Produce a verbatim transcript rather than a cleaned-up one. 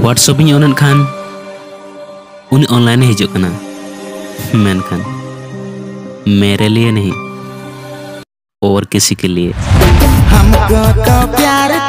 WhatsApp in on Khan उन online हिजो कना मेनखान मेरे लिए नहीं और किसी के लिए। हमको तो प्यार